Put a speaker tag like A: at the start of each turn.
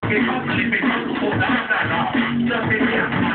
A: che cosa li penso con la strada, la vediamo.